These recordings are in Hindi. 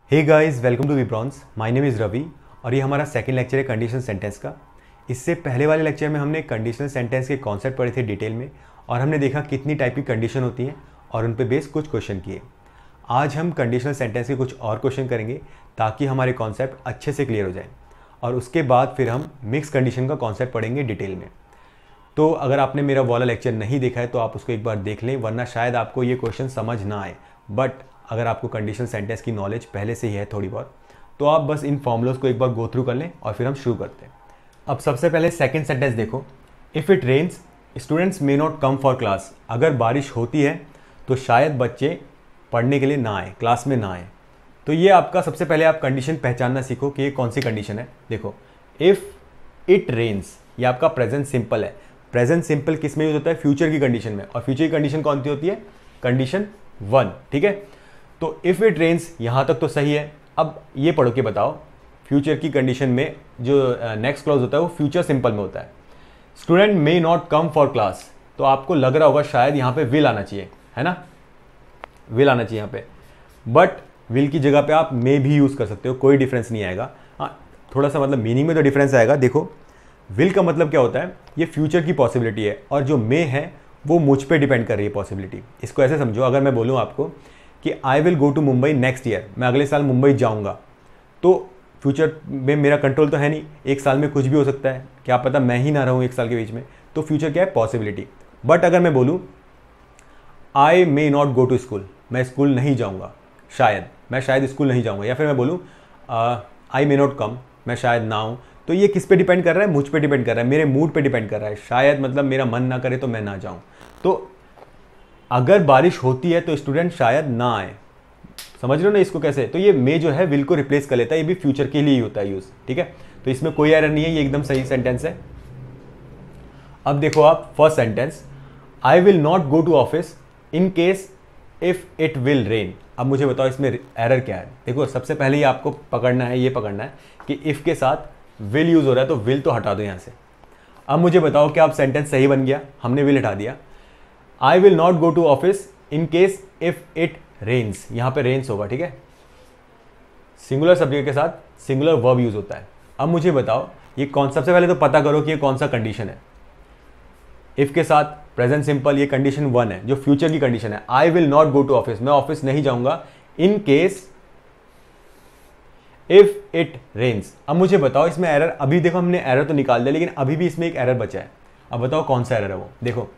Hey guys, welcome to vBronze। My name is Ravi और ये हमारा सेकंड लेक्चर है कंडीशनल सेंटेंस का। इससे पहले वाले लेक्चर में हमने कंडीशनल सेंटेंस के कॉन्सेप्ट पढ़े थे डिटेल में और हमने देखा कितनी टाइप की कंडीशन होती हैं और उन पे बेस कुछ क्वेश्चन किए। आज हम कंडीशनल सेंटेंस के कुछ और क्वेश्चन करेंगे ताकि हमारे कॉन्सेप्ट अच्छे से क्लियर हो जाए और उसके बाद फिर हम मिक्स कंडीशन का कॉन्सेप्ट पढ़ेंगे डिटेल में। तो अगर आपने मेरा वाला लेक्चर नहीं देखा है तो आप उसको एक बार देख लें, वरना शायद आपको ये क्वेश्चन समझ ना आए। बट अगर आपको कंडीशनल सेंटेंस की नॉलेज पहले से ही है थोड़ी बहुत, तो आप बस इन फॉर्मूलाज को एक बार गो थ्रू कर लें और फिर हम शुरू करते हैं। अब सबसे पहले सेकंड सेंटेंस देखो, if it rains students may not come for class. अगर बारिश होती है तो शायद बच्चे पढ़ने के लिए ना आए, क्लास में ना आए। तो ये आपका सबसे पहले आप कंडीशन पहचानना सीखो कि ये कौन सी कंडीशन है। देखो, इफ़ इट रेन्स, ये आपका प्रेजेंट सिंपल है। प्रेजेंट सिंपल किस में यूज होता है? फ्यूचर की कंडीशन में। और फ्यूचर की कंडीशन कौन सी होती है? कंडीशन 1। ठीक है, तो इफ़ इट रेन्स यहाँ तक तो सही है। अब ये पढ़ो कि बताओ, फ्यूचर की कंडीशन में जो नेक्स्ट क्लॉज होता है वो फ्यूचर सिंपल में होता है। Student may not come for class, तो आपको लग रहा होगा शायद यहाँ पे विल आना चाहिए, है ना? विल आना चाहिए यहाँ पे, बट विल की जगह पे आप मे भी यूज़ कर सकते हो, कोई डिफरेंस नहीं आएगा। हाँ, थोड़ा सा मतलब मीनिंग में तो डिफरेंस आएगा। देखो, विल का मतलब क्या होता है? ये फ्यूचर की पॉसिबिलिटी है और जो मे है वो मुझ पे डिपेंड कर रही है पॉसिबिलिटी। इसको ऐसे समझो, अगर मैं बोलूँ आपको कि I will go to Mumbai next year, मैं अगले साल मुंबई जाऊँगा, तो फ्यूचर में मेरा कंट्रोल तो है नहीं, एक साल में कुछ भी हो सकता है, क्या पता मैं ही ना रहूँ एक साल के बीच में। तो फ्यूचर क्या है? पॉसिबिलिटी। बट अगर मैं बोलूँ I may not go to school, मैं स्कूल नहीं जाऊँगा, मैं शायद स्कूल नहीं जाऊँगा, या फिर मैं बोलूँ आई मे नॉट कम, मैं शायद ना आऊँ, तो ये किस पे डिपेंड कर रहा है? मुझ पे डिपेंड कर रहा है, मेरे मूड पे डिपेंड कर रहा है। शायद मतलब मेरा मन ना करे तो मैं ना जाऊँ। तो अगर बारिश होती है तो स्टूडेंट शायद ना आए। समझ रहे हो ना इसको कैसे? तो ये मे जो है विल को रिप्लेस कर लेता है, ये भी फ्यूचर के लिए ही होता है यूज। ठीक है, तो इसमें कोई एरर नहीं है, ये एकदम सही सेंटेंस है। अब देखो आप first sentence, I will not go to office in case if it will rain. अब मुझे बताओ इसमें एरर क्या है? देखो, सबसे पहले ही आपको पकड़ना है, ये पकड़ना है कि इफ के साथ विल यूज हो रहा है, तो विल तो हटा दो यहाँ से। अब मुझे बताओ क्या आप सेंटेंस सही बन गया? हमने विल हटा दिया। I will not go to office in case if it rains, यहां पे रेन्स होगा। ठीक है, सिंगुलर सब्जेक्ट के साथ सिंगुलर वर्ब यूज होता है। अब मुझे बताओ ये कौन, सबसे पहले तो पता करो कि ये कौन सा कंडीशन है। इफ के साथ प्रेजेंट सिंपल, ये कंडीशन 1 है जो फ्यूचर की कंडीशन है। I will not go to office, मैं ऑफिस नहीं जाऊंगा, in case if it rains. अब मुझे बताओ इसमें एरर, अभी देखो हमने एरर तो निकाल दिया, लेकिन अभी भी इसमें एक एरर बचा है। अब बताओ कौन सा एरर है वो? देखो,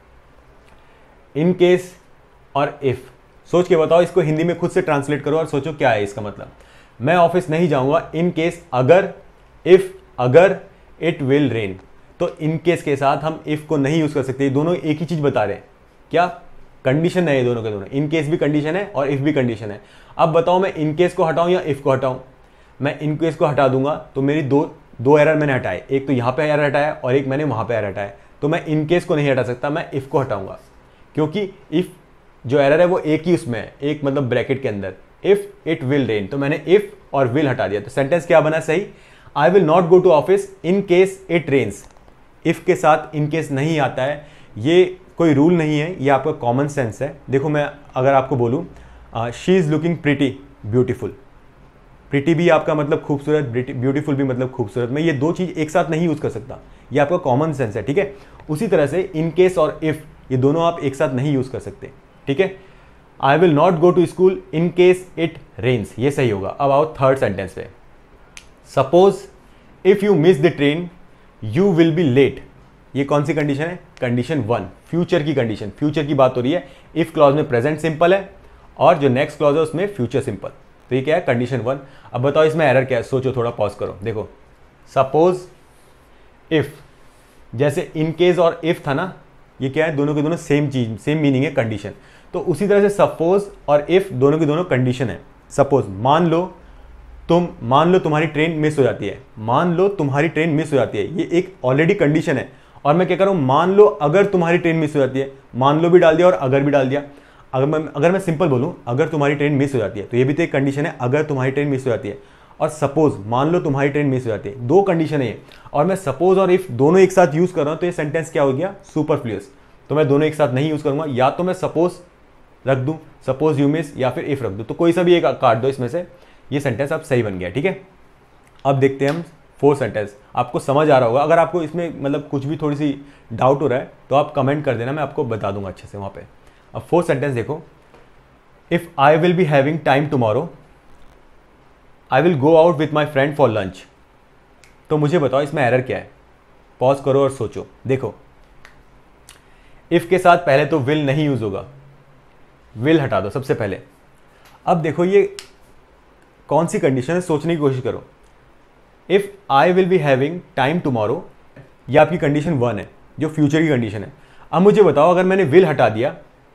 इन केस और इफ, सोच के बताओ, इसको हिंदी में खुद से ट्रांसलेट करो और सोचो क्या है इसका मतलब। मैं ऑफिस नहीं जाऊंगा इन केस, अगर, इफ अगर इट विल रेन। तो इन केस के साथ हम इफ को नहीं यूज कर सकते, दोनों एक ही चीज बता रहे हैं। क्या कंडीशन है ये दोनों के दोनों? इन केस भी कंडीशन है और इफ भी कंडीशन है। अब बताओ मैं इन केस को हटाऊं या इफ को हटाऊं? मैं इन केस को हटा दूंगा तो मेरी दो एरर मैंने हटाए, एक तो यहाँ पे एरर हटाया और एक मैंने वहां पे एरर हटाया। तो मैं इन केस को नहीं हटा सकता, मैं इफ को हटाऊंगा, क्योंकि इफ जो एरर है वो एक ही उसमें है, एक मतलब ब्रैकेट के अंदर, इफ इट विल रेन। तो मैंने इफ और विल हटा दिया, तो सेंटेंस क्या बना सही? I will not go to office in case it rains. If के साथ इन केस नहीं आता है, ये कोई रूल नहीं है, ये आपका कॉमन सेंस है। देखो, मैं अगर आपको बोलूँ she is looking pretty beautiful, pretty भी आपका मतलब खूबसूरत, ब्यूटीफुल भी मतलब खूबसूरत, मैं ये दो चीज एक साथ नहीं यूज कर सकता, ये आपका कॉमन सेंस है। ठीक है, उसी तरह से इन केस और इफ, ये दोनों आप एक साथ नहीं यूज कर सकते। ठीक है, I will not go to school in case it rains, ये सही होगा। अब आओ थर्ड सेंटेंस पे, suppose if you miss the train you will be late. ये कौन सी कंडीशन है? कंडीशन 1, फ्यूचर की कंडीशन, फ्यूचर की बात हो रही है। इफ क्लॉज में प्रेजेंट सिंपल है और जो नेक्स्ट क्लॉज है उसमें फ्यूचर सिंपल, तो ये क्या है? कंडीशन 1। अब बताओ इसमें एरर क्या है? सोचो, थोड़ा पॉज करो। देखो, सपोज इफ, जैसे इन केस और इफ था ना, ये क्या है? दोनों के दोनों सेम चीज, सेम मीनिंग है, कंडीशन। तो उसी तरह से सपोज और इफ दोनों की दोनों कंडीशन है। सपोज, मान लो तुम्हारी ट्रेन मिस हो जाती है, मान लो तुम्हारी ट्रेन मिस हो जाती है, ये एक ऑलरेडी कंडीशन है। और मैं क्या कर रहा हूं? मान लो अगर तुम्हारी ट्रेन मिस हो जाती है, मान लो भी डाल दिया और अगर भी डाल दिया। अगर मैं सिंपल बोलूं अगर तुम्हारी ट्रेन मिस हो जाती है, तो ये भी तो एक कंडीशन है, अगर तुम्हारी ट्रेन मिस हो जाती है। और सपोज, मान लो तुम्हारी ट्रेन मिस हो जाती है, दो कंडीशन है ये। और मैं सपोज और इफ दोनों एक साथ यूज कर रहा हूं, तो ये सेंटेंस क्या हो गया? सुपरफ्लुअस। तो मैं दोनों एक साथ नहीं यूज करूंगा, या तो मैं सपोज रख दूं, सपोज यू मिस, या फिर इफ रख दूं। तो कोई सा भी एक काट दो इसमें से, ये सेंटेंस अब सही बन गया, ठीक है। अब देखते हैं हम फोर्थ सेंटेंस। आपको समझ आ रहा होगा, अगर आपको इसमें मतलब कुछ भी थोड़ी सी डाउट हो रहा है तो आप कमेंट कर देना, मैं आपको बता दूंगा अच्छे से वहाँ पे। अब फोर्थ सेंटेंस देखो, if I will be having time tomorrow I will go out with my friend for lunch. तो मुझे बताओ इसमें एरर क्या है। पॉज करो और सोचो। देखो, इफ़ के साथ पहले तो विल नहीं यूज़ होगा, विल हटा दो सबसे पहले। अब देखो ये कौन सी कंडीशन है, सोचने की कोशिश करो। If I will be having time tomorrow, ये आपकी कंडीशन 1 है जो फ्यूचर की कंडीशन है। अब मुझे बताओ अगर मैंने विल हटा दिया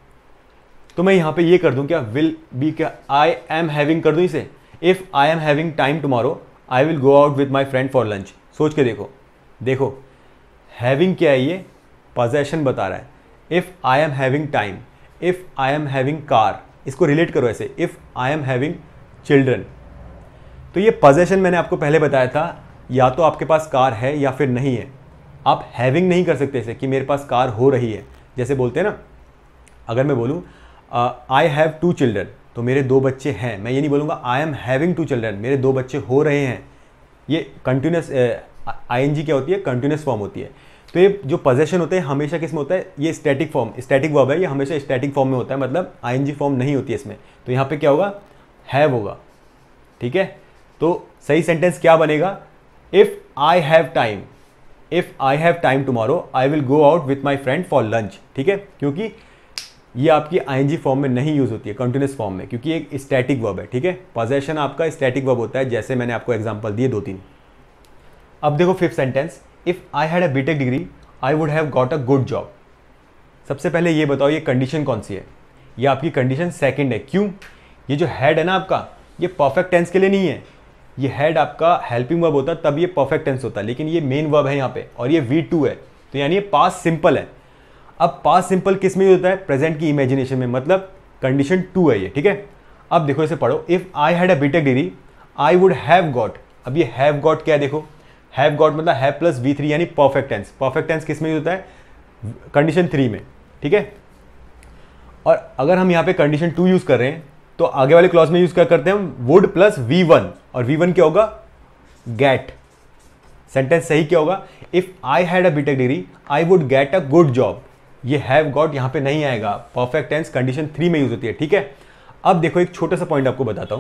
तो मैं यहां पे ये कर दूं क्या, विल बी क्या, आई एम हैविंग कर दूं इसे। If I am having time tomorrow I will go out with my friend for lunch. सोच के देखो, देखो हैविंग क्या है, ये पोजेशन बता रहा है। If I am having time, if I am having car, इसको रिलेट करो ऐसे, if I am having children. तो ये पोजेशन मैंने आपको पहले बताया था, या तो आपके पास कार है या फिर नहीं है। आप हैविंग नहीं कर सकते इसे कि मेरे पास कार हो रही है। जैसे बोलते हैं ना, अगर मैं बोलूँ आई हैव 2 चिल्ड्रन, तो मेरे 2 बच्चे हैं, मैं ये नहीं बोलूँगा आई एम हैविंग 2 चिल्ड्रन, मेरे 2 बच्चे हो रहे हैं। ये कंटिन्यूस आईएनजी क्या होती है, कंटिन्यूस फॉर्म होती है। तो ये जो पोजेशन होते हैं हमेशा किस में होता है, ये स्टैटिक फॉर्म, स्टैटिक वर्ब है, ये हमेशा स्टैटिक फॉर्म में होता है, मतलब आईएनजी फॉर्म नहीं होती है इसमें। तो यहाँ पे क्या होगा, हैव होगा, ठीक है। तो सही सेंटेंस क्या बनेगा, if I have time, if I have time tomorrow I will go out with my friend for lunch, ठीक है। क्योंकि ये आपकी आईएनजी फॉर्म में नहीं यूज होती है, कंटिन्यूस फॉर्म में, क्योंकि एक स्टैटिक वर्ब है, ठीक है। पोजेशन आपका स्टैटिक वर्ब होता है, जैसे मैंने आपको एग्जांपल दिए 2-3। अब देखो fifth sentence, if I had a BTech degree I would have got a good job. सबसे पहले ये बताओ ये कंडीशन कौन सी है, ये आपकी कंडीशन सेकंड है। क्यों, ये जो हैड है ना आपका, ये परफेक्ट टेंस के लिए नहीं है। ये हैड आपका हेल्पिंग वर्ब होता तब ये परफेक्ट टेंस होता, लेकिन ये मेन वर्ब है यहाँ पे, और ये V2 है, तो यानी ये पास्ट सिंपल है। अब पास्ट सिंपल किस में होता है, प्रेजेंट की इमेजिनेशन में, मतलब कंडीशन 2 है ये, ठीक है। अब देखो इसे पढ़ो, if I had a BTech degree I would have got. अब ये हैव गॉट क्या है, देखो हैव गॉट मतलब हैव प्लस V3 यानी परफेक्ट टेंस। परफेक्ट टेंस किस में होता है, कंडीशन 3 में, ठीक है। और अगर हम यहाँ पे कंडीशन 2 यूज कर रहे हैं तो आगे वाले क्लॉज में यूज क्या करते हैं हम, वुड प्लस V1, और V1 क्या होगा, गेट। सेंटेंस सही क्या होगा, if I had a BTech degree I would get a good job. ये हैव गॉट यहाँ पे नहीं आएगा, परफेक्ट टेंस कंडीशन 3 में यूज होती है, ठीक है। अब देखो एक छोटा सा पॉइंट आपको बताता हूं।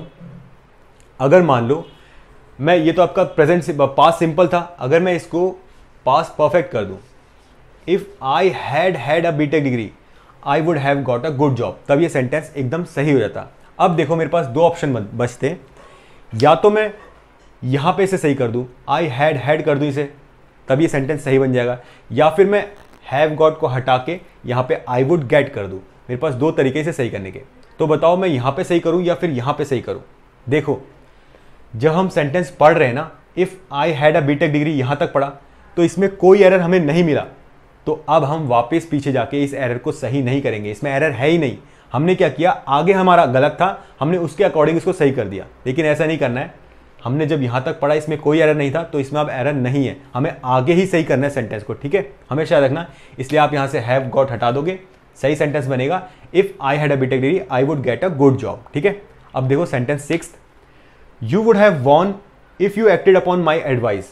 अगर मान लो मैं, ये तो आपका प्रेजेंट पास्ट सिंपल था, अगर मैं इसको पास्ट परफेक्ट कर दूं, if I had a BTech degree I would have got a good job, तब ये सेंटेंस एकदम सही हो जाता। अब देखो मेरे पास 2 ऑप्शन बचते हैं, या तो मैं यहां पे इसे सही कर दूं, आई हैड कर दूं इसे, तब ये सेंटेंस सही बन जाएगा, या फिर मैं हैव गॉट को हटा के यहां पे आई वुड गेट कर दूं। मेरे पास 2 तरीके से सही करने के। तो बताओ मैं यहां पे सही करूं या फिर यहां पे सही करूं। देखो जब हम सेंटेंस पढ़ रहे हैं ना, if I had a BTech degree यहां तक पढ़ा तो इसमें कोई एरर हमें नहीं मिला, तो अब हम वापस पीछे जाके इस एरर को सही नहीं करेंगे, इसमें एरर है ही नहीं। हमने क्या किया, आगे हमारा गलत था, हमने उसके अकॉर्डिंग इसको सही कर दिया, लेकिन ऐसा नहीं करना है। हमने जब यहां तक पढ़ा इसमें कोई एरर नहीं था, तो इसमें अब एरर नहीं है, हमें आगे ही सही करना है सेंटेंस को, ठीक है, हमेशा रखना। इसलिए आप यहां से हैव गॉट हटा दोगे, सही सेंटेंस बनेगा if I had a BTech degree I would get a good job, ठीक है। अब देखो sentence 6, you would have won if you acted upon my advice.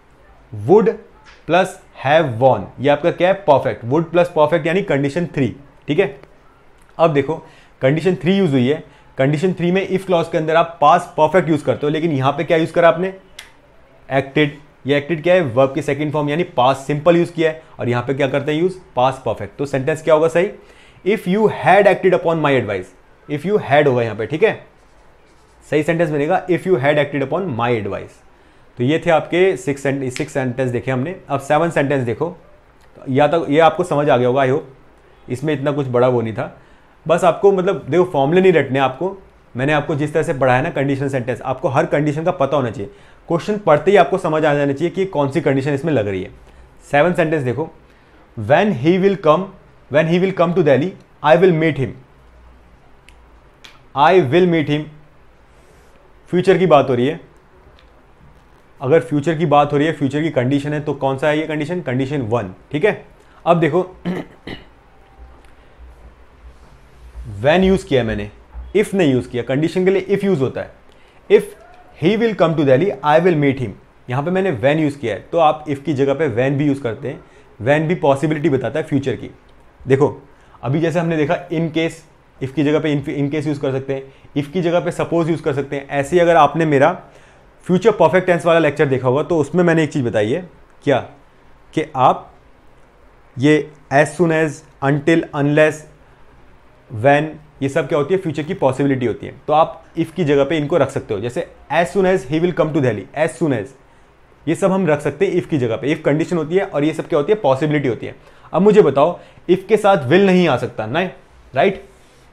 Would plus have won, ये आपका क्या है, परफेक्ट। वुड प्लस परफेक्ट यानी कंडीशन 3, ठीक है। अब देखो कंडीशन 3 यूज हुई है, कंडीशन 3 में इफ क्लॉज के अंदर आप पास्ट परफेक्ट यूज करते हो, लेकिन यहां पे क्या यूज करा आपने, एक्टेड। ये एक्टेड क्या है, वर्ब की सेकंड फॉर्म यानी पास्ट सिंपल यूज किया है, और यहां पे क्या करते हैं यूज, पास्ट परफेक्ट। तो सेंटेंस क्या होगा सही, if you had acted upon my advice, if you had होगा यहां पे, ठीक है। सही सेंटेंस बनेगा if you had acted upon my advice. तो ये थे आपके 6 सेंटेंस देखे हमने। अब 7 सेंटेंस देखो, या तक ये आपको समझ आ गया होगा, आई होप। इसमें इतना कुछ बड़ा वो नहीं था, बस आपको मतलब देखो फॉर्मूले नहीं रटने आपको, मैंने आपको जिस तरह से पढ़ाया ना कंडीशनल सेंटेंस, आपको हर कंडीशन का पता होना चाहिए। क्वेश्चन पढ़ते ही आपको समझ आ जाना चाहिए कि कौन सी कंडीशन इसमें लग रही है। 7 सेंटेंस देखो, when he will come to Delhi I will meet him. I will meet him, future की बात हो रही है। अगर फ्यूचर की बात हो रही है, फ्यूचर की कंडीशन है, तो कौन सा है ये कंडीशन, कंडीशन 1, ठीक है। अब देखो व्हेन यूज किया मैंने, इफ नहीं यूज किया, कंडीशन के लिए इफ यूज होता है। If he will come to Delhi I will meet him. यहाँ पे मैंने वैन यूज़ किया है, तो आप इफ़ की जगह पे वैन भी यूज़ करते हैं। वैन भी पॉसिबिलिटी बताता है फ्यूचर की। देखो अभी जैसे हमने देखा इन केस, इफ़ की जगह पे इन केस यूज़ कर सकते हैं, इफ़ की जगह पे सपोज यूज़ कर सकते हैं। ऐसे ही अगर आपने मेरा फ्यूचर परफेक्ट टेंस वाला लेक्चर देखा होगा तो उसमें मैंने एक चीज़ बताई है, क्या कि आप ये as soon as, until, unless, when, ये सब क्या होती है, फ्यूचर की पॉसिबिलिटी होती है। तो आप इफ़ की जगह पे इनको रख सकते हो, जैसे as soon as he will come to Delhi, as soon as, ये सब हम रख सकते हैं इफ़ की जगह पे। इफ़ कंडीशन होती है और ये सब क्या होती है, पॉसिबिलिटी होती है। अब मुझे बताओ इफ़ के साथ विल नहीं आ सकता ना, राइट?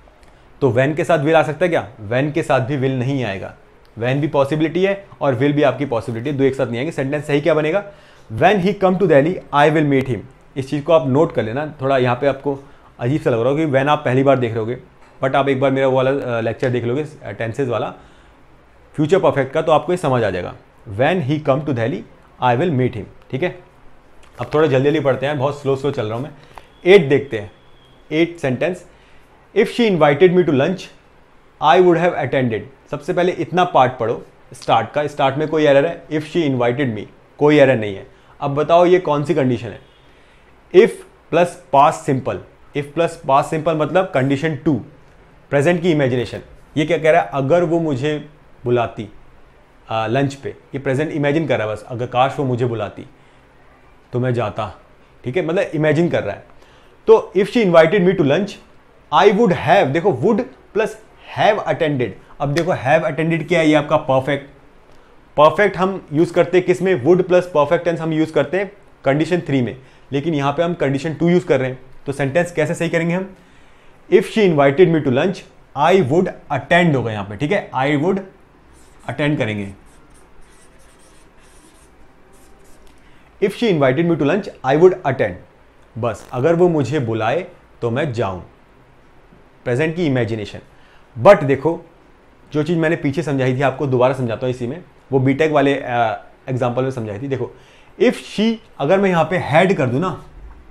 तो व्हेन के साथ विल आ सकता है क्या? व्हेन के साथ भी विल नहीं आएगा। व्हेन भी पॉसिबिलिटी है और विल भी आपकी पॉसिबिलिटी है, दो एक साथ नहीं आएंगे। सेंटेंस सही क्या बनेगा? When he come to Delhi I will meet him. इस चीज़ को आप नोट कर लेना। थोड़ा यहाँ पे आपको अजीब सा लग रहा होगा कि व्हेन आप पहली बार देख रहे होगे, बट आप एक बार मेरा वो वाला लेक्चर देख लोगे टेंसेज वाला फ्यूचर परफेक्ट का, तो आपको ये समझ आ जाएगा। When he come to Delhi I will meet him. ठीक है, अब थोड़ा जल्दी जल्दी पढ़ते हैं, बहुत स्लो स्लो चल रहा हूँ मैं। 8 देखते हैं, 8 sentence. If she invited me to lunch I would have attended. सबसे पहले इतना पार्ट पढ़ो स्टार्ट का। स्टार्ट में कोई एरर है? इफ़ शी इन्वाइटेड मी, कोई एरर नहीं है। अब बताओ ये कौन सी कंडीशन है? If plus past simple. If plus past simple मतलब कंडीशन 2, प्रेजेंट की इमेजिनेशन। ये क्या कह रहा है? अगर वो मुझे बुलाती लंच पे, ये प्रेजेंट इमेजिन कर रहा है बस, अगर काश वो मुझे बुलाती तो मैं जाता। ठीक है, मतलब इमेजिन कर रहा है। तो if she invited me to lunch I would have, देखो वुड प्लस हैव अटेंडेड। अब देखो हैव अटेंडेड क्या है? ये आपका परफेक्ट। परफेक्ट हम यूज करते हैं किस में? वुड प्लस परफेक्ट टेंस हम यूज करते हैं कंडीशन 3 में, लेकिन यहां पे हम कंडीशन 2 यूज कर रहे हैं। तो सेंटेंस कैसे सही करेंगे हम? If she invited me to lunch I would attend होगा यहां पे। ठीक है, आई वुड अटेंड करेंगे। If she invited me to lunch I would attend, बस अगर वो मुझे बुलाए तो मैं जाऊं, प्रेजेंट की इमेजिनेशन। बट देखो जो चीज़ मैंने पीछे समझाई थी आपको दोबारा समझाता हूँ इसी में, वो बीटेक वाले एग्जाम्पल में समझाई थी। देखो इफ शी, अगर मैं यहां पे हैड कर दूं ना,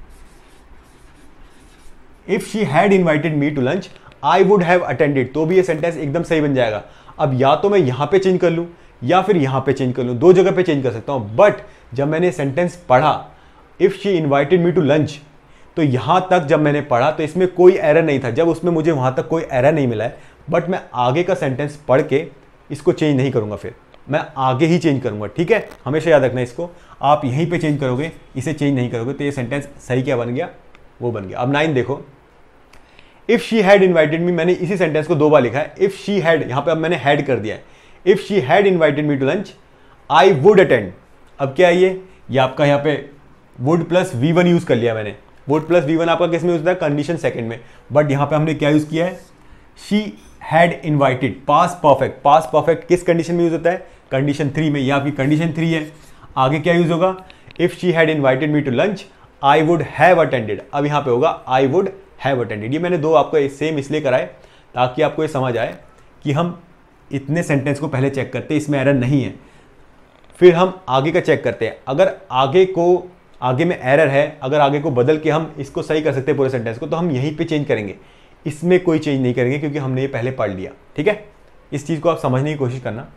if she had invited me to lunch I would have attended, तो भी ये सेंटेंस एकदम सही बन जाएगा। अब या तो मैं यहां पे चेंज कर लूं या फिर यहां पे चेंज कर लूं, दो जगह पे चेंज कर सकता हूं। बट जब मैंने सेंटेंस पढ़ा if she invited me to lunch, तो यहां तक जब मैंने पढ़ा तो इसमें कोई एरर नहीं था, जब उसमें मुझे वहां तक कोई एरर नहीं मिला है। बट मैं आगे का सेंटेंस पढ़ के इसको चेंज नहीं करूंगा, फिर मैं आगे ही चेंज करूंगा। ठीक है, हमेशा याद रखना इसको, आप यहीं पे चेंज करोगे, इसे चेंज नहीं करोगे, तो ये सेंटेंस सही क्या बन गया? वो बन गया। अब 9 देखो, if she had invited me, मैंने इसी सेंटेंस को 2 बार लिखा है। इफ शी हैड, यहां पे अब मैंने हैड कर दिया है। If she had invited me to lunch I would attend. अब क्या है ये आपका यहाँ पे वुड प्लस V1 यूज कर लिया मैंने। वुड प्लस V1 आपका किस में यूज होता है? कंडीशन सेकंड में। बट यहां पे हमने क्या यूज किया है? She had invited, past perfect. Past perfect किस कंडीशन में यूज होता है? कंडीशन 3 में। ये आपकी कंडीशन 3 है। आगे क्या यूज होगा? If she had invited me to lunch I would have attended. अब यहां पे होगा आई वुड हैव अटेंडेड। ये मैंने 2 आपको सेम इसलिए कराए ताकि आपको ये समझ आए कि हम इतने सेंटेंस को पहले चेक करते हैं, इसमें एरर नहीं है, फिर हम आगे का चेक करते हैं। अगर आगे में एरर है, अगर आगे को बदल के हम इसको सही कर सकते हैं पूरे सेंटेंस को, तो हम यहीं पे चेंज करेंगे, इसमें कोई चेंज नहीं करेंगे क्योंकि हमने ये पहले पढ़ लिया। ठीक है, इस चीज़ को आप समझने की कोशिश करना।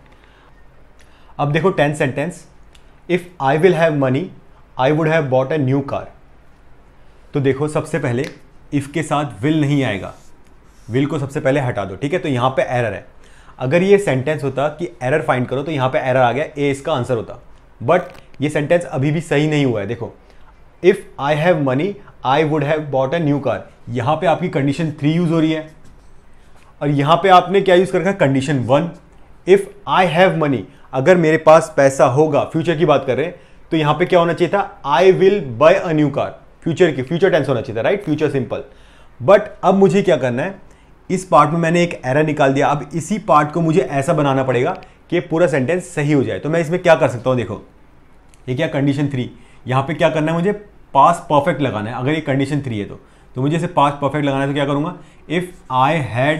अब देखो 10 sentence. If I will have money I would have bought a new car. तो देखो सबसे पहले इफ के साथ विल नहीं आएगा, विल को सबसे पहले हटा दो। ठीक है, तो यहां पे एरर है। अगर ये सेंटेंस होता कि एरर फाइंड करो, तो यहां पे एरर आ गया, ए इसका आंसर होता। बट ये सेंटेंस अभी भी सही नहीं हुआ है। देखो if I have money I would have bought a new car, यहां पे आपकी कंडीशन 3 यूज हो रही है और यहां पे आपने क्या यूज कर रखा है? Condition 1। If I have money, अगर मेरे पास पैसा होगा, फ्यूचर की बात कर रहे हैं, तो यहां पे क्या होना चाहिए था? I will buy a new car, future tense होना चाहिए था, राइट? Future simple. बट अब मुझे क्या करना है? इस पार्ट में मैंने एक एरर निकाल दिया। अब इसी पार्ट को मुझे ऐसा बनाना पड़ेगा कि पूरा सेंटेंस सही हो जाए। तो मैं इसमें क्या कर सकता हूं? देखो ये क्या? कंडीशन 3। यहां पे क्या करना है? मुझे पास्ट परफेक्ट लगाना है। अगर ये कंडीशन 3 है तो मुझे इसे पास्ट परफेक्ट लगाना है। तो क्या करूंगा? इफ आई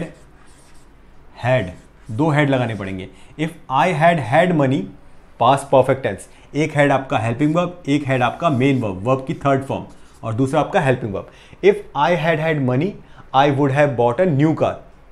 हैड 2 हैड लगाने पड़ेंगे। If I had money, past perfect tense, एक हैड आपका हेल्पिंग वर्ब, एक हैड आपका मेन वर्ब, वर्ब की थर्ड फॉर्म, और दूसरा आपका helping verb. If I had money I would have bought a new car.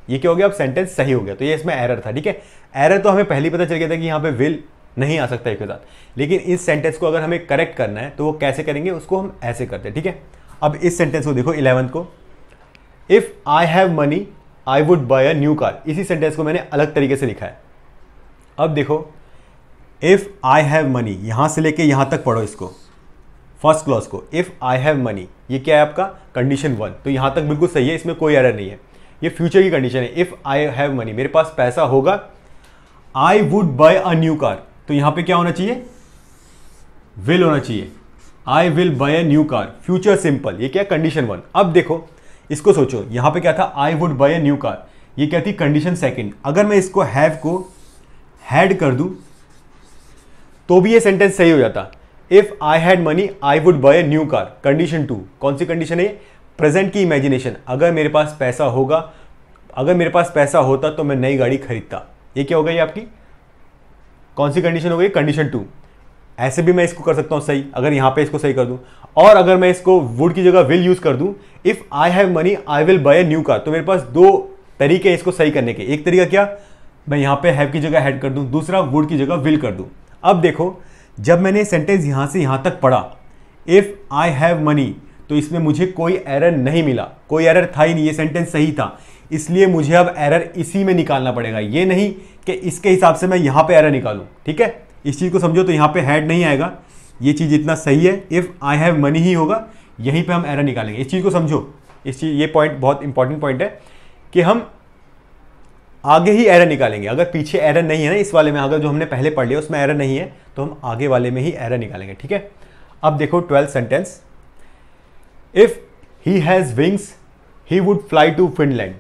ये क्या हो गया, अब सेंटेंस सही हो गया। तो ये इसमें एरर था, ठीक है। एरर तो हमें पहले ही पता चल गया था कि यहाँ पे विल नहीं आ सकता एक के साथ, लेकिन इस सेंटेंस को अगर हमें करेक्ट करना है तो वो कैसे करेंगे, उसको हम ऐसे करते हैं, ठीक है। अब इस सेंटेंस को देखो 11th को, if I have money I would buy a new car. इसी सेंटेंस को मैंने अलग तरीके से लिखा है। अब देखो, इफ आई हैव मनी, यहां से लेके यहां तक पढ़ो इसको, फर्स्ट क्लॉज को, इफ आई हैव मनी, ये क्या है आपका कंडीशन 1। तो यहां तक बिल्कुल सही है, इसमें कोई एरर नहीं है। ये फ्यूचर की कंडीशन है, इफ आई हैव मनी, मेरे पास पैसा होगा, I would buy a new car. तो यहां पे क्या होना चाहिए, विल होना चाहिए, I will buy a new car, future simple. ये क्या है, कंडीशन 1। अब देखो इसको सोचो, यहां पे क्या था, I would buy a new car, ये क्या थी, कंडीशन सेकंड। अगर मैं इसको हैव को हैड कर दूं तो भी ये सेंटेंस सही हो जाता। If I had money I would buy a new car, condition 2। कौन सी कंडीशन है, प्रेजेंट की इमेजिनेशन। अगर मेरे पास पैसा होगा, अगर मेरे पास पैसा होता तो मैं नई गाड़ी खरीदता। ये क्या हो गई आपकी, कौन सी कंडीशन हो गई, कंडीशन 2। ऐसे भी मैं इसको कर सकता हूं सही, अगर यहां पे इसको सही कर दूं। और अगर मैं इसको वुड की जगह विल यूज कर दूं, if I have money I will buy a new car, तो मेरे पास दो तरीके हैं इसको सही करने के। एक तरीका क्या, मैं यहां पे हैव की जगह हैड कर दूं, दूसरा वुड की जगह विल कर दूं। अब देखो, जब मैंने सेंटेंस यहां से यहां तक पढ़ा, इफ आई हैव मनी, तो इसमें मुझे कोई एरर नहीं मिला, कोई एरर था ही नहीं, ये सेंटेंस सही था। इसलिए मुझे अब एरर इसी में निकालना पड़ेगा, ये नहीं कि इसके हिसाब से मैं यहां पे एरर निकालूं, ठीक है। इस चीज को समझो, तो यहां पे हैड नहीं आएगा, ये चीज इतना सही है, इफ आई हैव मनी ही होगा, यहीं पे हम एरर निकालेंगे। इस चीज को समझो, इस चीज, ये पॉइंट बहुत इंपॉर्टेंट पॉइंट है कि हम आगे ही एरर निकालेंगे। अगर पीछे एरर नहीं है ना इस वाले में, अगर जो हमने पहले पढ़ लिया उसमें एरर नहीं है, तो हम आगे वाले में ही एरर निकालेंगे, ठीक है। अब देखो 12th sentence, if he has wings he would fly to Finland.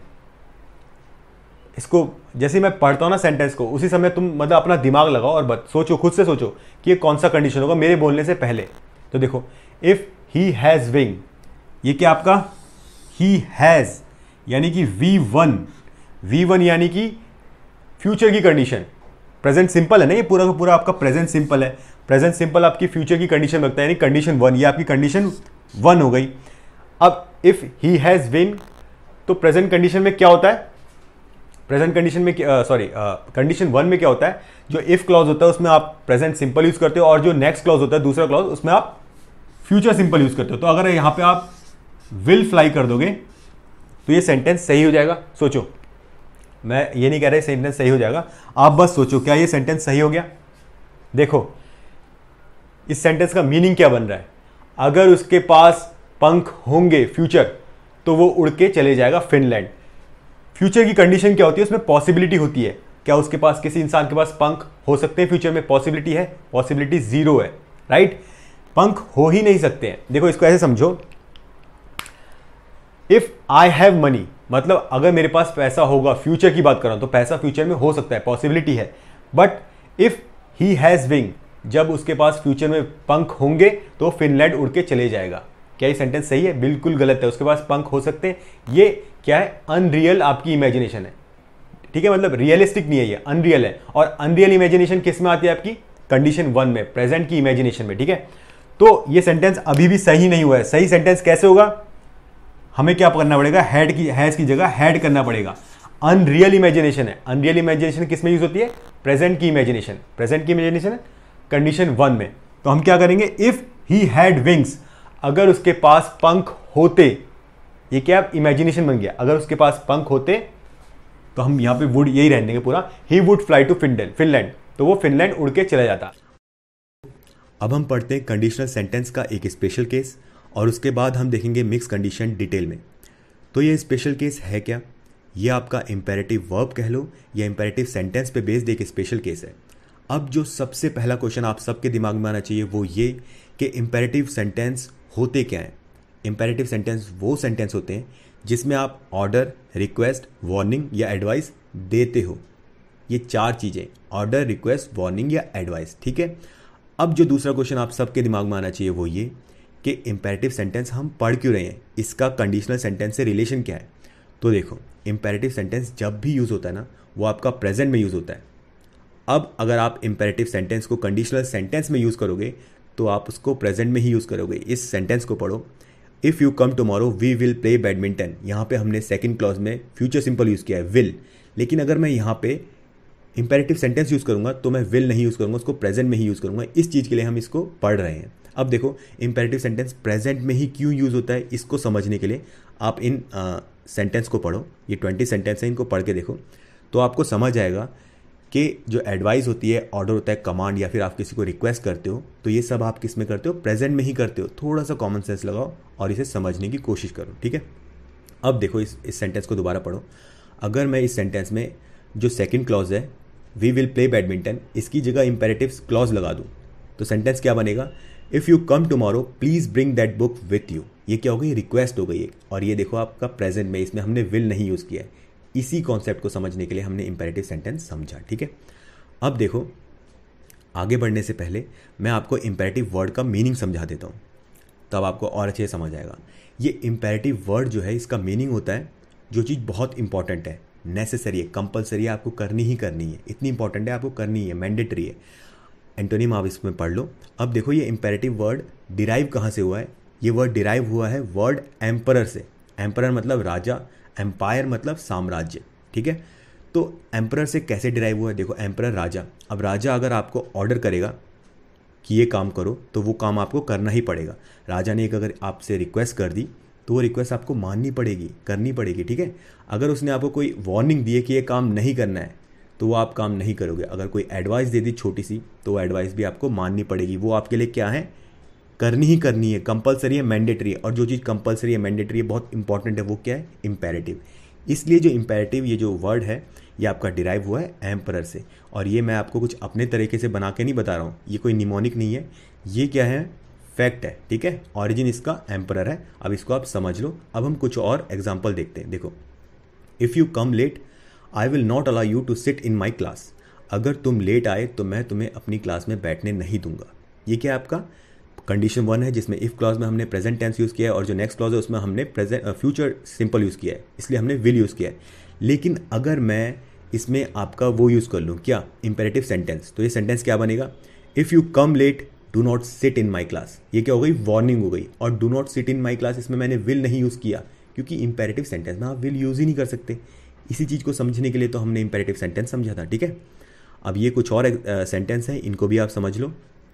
इसको जैसे मैं पढ़ता हूं ना सेंटेंस को, उसी समय तुम मतलब अपना दिमाग लगाओ और सोचो, खुद से सोचो कि ये कौन सा कंडीशन होगा मेरे बोलने से पहले। तो देखो, इफ ही हैज विंग, ये क्या आपका, ही हैज यानी कि V1 यानी कि फ्यूचर की कंडीशन। प्रेजेंट सिंपल है ना, ये पूरा का पूरा आपका प्रेजेंट सिंपल है। प्रेजेंट सिंपल आपकी फ्यूचर की कंडीशन लगता है, यानी कंडीशन 1, ये आपकी कंडीशन 1 हो गई। अब इफ ही हैज विन, तो प्रेजेंट कंडीशन में क्या होता है, प्रेजेंट कंडीशन में कंडीशन 1 में क्या होता है, जो इफ क्लॉज होता है उसमें आप प्रेजेंट सिंपल यूज करते हो, और जो नेक्स्ट क्लॉज होता है दूसरा क्लॉज, उसमें आप फ्यूचर सिंपल यूज करते हो। तो अगर यहां पे आप विल फ्लाई कर दोगे तो ये सेंटेंस सही हो जाएगा। सोचो, मैं ये नहीं कह रहा सेंटेंस सही हो जाएगा, आप बस सोचो क्या ये सेंटेंस सही हो गया। देखो इस सेंटेंस का मीनिंग क्या बन रहा है, अगर उसके पास पंख होंगे फ्यूचर, तो वो उड़ के चले जाएगा फिनलैंड। फ्यूचर की कंडीशन क्या होती है, उसमें पॉसिबिलिटी होती है, क्या उसके पास, किसी इंसान के पास पंख हो सकते हैं फ्यूचर में, पॉसिबिलिटी है, पॉसिबिलिटी 0 है, राइट। पंख हो ही नहीं सकते हैं। देखो इसको ऐसे समझो, इफ आई हैव मनी, मतलब अगर मेरे पास पैसा होगा, फ्यूचर की बात कर रहा हूं, तो पैसा फ्यूचर में हो सकता है, पॉसिबिलिटी है। But if he has wing, जब उसके पास फ्यूचर में पंख होंगे तो फिनलैंड उड़ के चले जाएगा। क्या ये सेंटेंस सही है, बिल्कुल गलत है। उसके पास पंख हो सकते हैं, ये क्या है, अनरियल आपकी इमेजिनेशन है, ठीक है, मतलब रियलिस्टिक नहीं है, ये अनरियल है। और अनरियल इमेजिनेशन किस में आती है आपकी, कंडीशन 1 में, प्रेजेंट की इमेजिनेशन में, ठीक है। तो ये सेंटेंस अभी भी सही नहीं हुआ है। सही सेंटेंस कैसे होगा, हमें क्या करना पड़ेगा, हैज की जगह हैड करना पड़ेगा। अनरियल इमेजिनेशन है, अनरियल इमेजिनेशन किस में यूज होती है, प्रेजेंट की इमेजिनेशन, प्रेजेंट की इमेजिनेशन कंडीशन 1 में। तो हम क्या करेंगे, इफ ही हैड विंग्स, अगर उसके पास पंख होते, ये क्या इमेजिनेशन बन गया, अगर उसके पास पंख होते, तो हम यहां पे वुड यही रहने देंगे पूरा, he would fly to Finland, तो वो फिनलैंड उड़ के चला जाता। अब हम पढ़ते हैं कंडीशनल सेंटेंस का एक स्पेशल केस, और उसके बाद हम देखेंगे मिक्स कंडीशन डिटेल में। तो ये स्पेशल केस है क्या, ये आपका इंपेरेटिव वर्ब कह लो या इंपेरेटिव सेंटेंस पे बेस्ड एक स्पेशल केस है। अब जो सबसे पहला क्वेश्चन आप सबके दिमाग में आना चाहिए वो ये कि इंपेरेटिव सेंटेंस होते क्या हैं। इंपेरेटिव सेंटेंस वो सेंटेंस होते हैं जिसमें आप ऑर्डर, रिक्वेस्ट, वार्निंग या एडवाइस देते हो। ये 4 चीज़ें, ऑर्डर, रिक्वेस्ट, वार्निंग या एडवाइस, ठीक है। अब जो दूसरा क्वेश्चन आप सबके दिमाग में आना चाहिए वो ये कि इंपेरेटिव सेंटेंस हम पढ़ क्यों रहे हैं, इसका कंडीशनल सेंटेंस से रिलेशन क्या है। तो देखो, इंपेरेटिव सेंटेंस जब भी यूज़ होता है ना, वो आपका प्रेजेंट में यूज़ होता है। अब अगर आप इंपेरेटिव सेंटेंस को कंडीशनल सेंटेंस में यूज़ करोगे तो आप उसको प्रेजेंट में ही यूज़ करोगे। इस सेंटेंस को पढ़ो, if you come tomorrow we will play badminton, यहाँ पे हमने सेकंड क्लॉज में फ्यूचर सिंपल यूज़ किया है विल, लेकिन अगर मैं यहाँ पे इंपेरेटिव सेंटेंस यूज़ करूँगा तो मैं विल नहीं यूज़ करूँगा, उसको प्रेजेंट में ही यूज़ करूँगा। इस चीज़ के लिए हम इसको पढ़ रहे हैं। अब देखो इंपेरेटिव सेंटेंस प्रेजेंट में ही क्यों यूज़ होता है, इसको समझने के लिए आप इन सेंटेंस को पढ़ो। ये 20 सेंटेंस है, इनको पढ़ के देखो तो आपको समझ आएगा कि जो एडवाइस होती है, ऑर्डर होता है, कमांड, या फिर आप किसी को रिक्वेस्ट करते हो, तो ये सब आप किस में करते हो, प्रेजेंट में ही करते हो। थोड़ा सा कॉमन सेंस लगाओ और इसे समझने की कोशिश करो, ठीक है। अब देखो इस सेंटेंस को दोबारा पढ़ो। अगर मैं इस सेंटेंस में जो सेकंड क्लॉज है वी विल प्ले बैडमिंटन, इसकी जगह इंपेरेटिव क्लॉज लगा दूँ तो सेंटेंस क्या बनेगा, if you come tomorrow please bring that book with you. ये क्या हो गई, रिक्वेस्ट हो गई है। और ये देखो आपका प्रेजेंट में, इसमें हमने विल नहीं यूज़ किया है। इसी कॉन्सेप्ट को समझने के लिए हमने इंपेरेटिव सेंटेंस समझा, ठीक है। अब देखो आगे बढ़ने से पहले मैं आपको इंपेरेटिव वर्ड का मीनिंग समझा देता हूँ, तब आपको और अच्छे से समझ आएगा। ये इंपेरेटिव वर्ड जो है इसका मीनिंग होता है जो चीज़ बहुत इंपॉर्टेंट है, नेसेसरी है, कंपलसरी है, आपको करनी ही करनी है, इतनी इंपॉर्टेंट है आपको करनी है, मैंडेटरी है। एंटोनिम आप इसमें पढ़ लो। अब देखो ये इंपेरेटिव वर्ड डिराइव कहाँ से हुआ है, ये वर्ड डिराइव हुआ है वर्ड एम्परर से। एम्परर मतलब राजा, एम्पायर मतलब साम्राज्य, ठीक है। तो एम्परर से कैसे डिराइव हुआ है, देखो एम्परर राजा। अब राजा अगर आपको ऑर्डर करेगा कि ये काम करो तो वो काम आपको करना ही पड़ेगा। राजा ने एक अगर आपसे रिक्वेस्ट कर दी तो वो रिक्वेस्ट आपको माननी पड़ेगी, करनी पड़ेगी, ठीक है। अगर उसने आपको कोई वार्निंग दी है कि ये काम नहीं करना है तो वो आप काम नहीं करोगे। अगर कोई एडवाइस दे दी छोटी सी तो वो एडवाइस भी आपको माननी पड़ेगी, वो आपके लिए क्या है, करनी ही करनी है, कंपलसरी है, मैंडेटरी है। और जो चीज़ कंपलसरी है, मैंडेटरी है, बहुत इंपॉर्टेंट है, वो क्या है, इंपेरेटिव। इसलिए जो इंपेरेटिव ये जो वर्ड है ये आपका डिराइव हुआ है एम्परर से। और ये मैं आपको कुछ अपने तरीके से बना के नहीं बता रहा हूँ, ये कोई निमोनिक नहीं है, ये क्या है, फैक्ट है, ठीक है। ऑरिजिन इसका एम्परर है। अब इसको आप समझ लो। अब हम कुछ और एग्जाम्पल देखते हैं। देखो if you come late I will not allow you to sit in my class. अगर तुम लेट आए तो मैं तुम्हें अपनी क्लास में बैठने नहीं दूंगा। ये क्या है, आपका कंडीशन 1 है, जिसमें इफ़ क्लॉज में हमने प्रेजेंट टेंस यूज़ किया है और जो नेक्स्ट क्लॉज है उसमें हमने फ्यूचर सिंपल यूज़ किया है, इसलिए हमने विल यूज़ किया है। लेकिन अगर मैं इसमें आपका वो यूज़ कर लूँ, क्या, इंपेरेटिव सेंटेंस, तो ये सेंटेंस क्या बनेगा, if you come late do not sit in my class. ये क्या हो गई, वार्निंग हो गई। और do not sit in my class, इसमें मैंने विल नहीं यूज़ किया, क्योंकि इंपेरेटिव सेंटेंस में आप विल यूज़ ही नहीं कर सकते। इसी चीज़ को समझने के लिए तो हमने इंपेरेटिव सेंटेंस समझा था, ठीक है। अब ये कुछ और सेंटेंस हैं, इनको भी आप समझ लो,